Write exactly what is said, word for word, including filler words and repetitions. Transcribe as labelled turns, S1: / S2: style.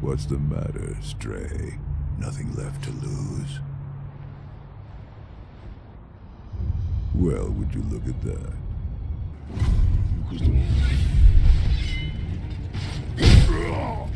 S1: What's the matter, Stray? Nothing left to lose? Well, would you look at that?